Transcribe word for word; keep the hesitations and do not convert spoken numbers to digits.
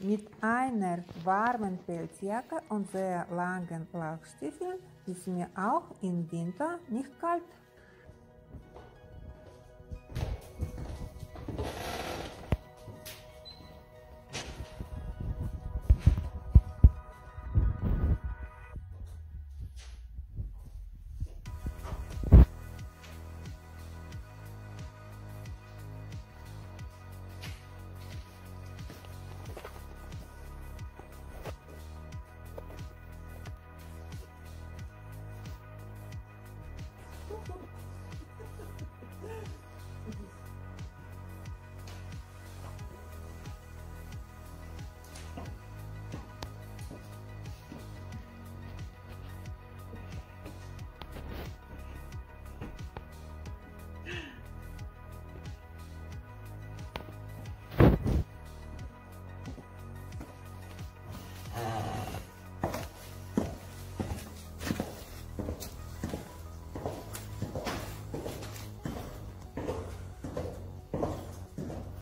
Mit einer warmen Pelzjacke und sehr langen Laufstiefeln ist mir auch im Winter nicht kalt.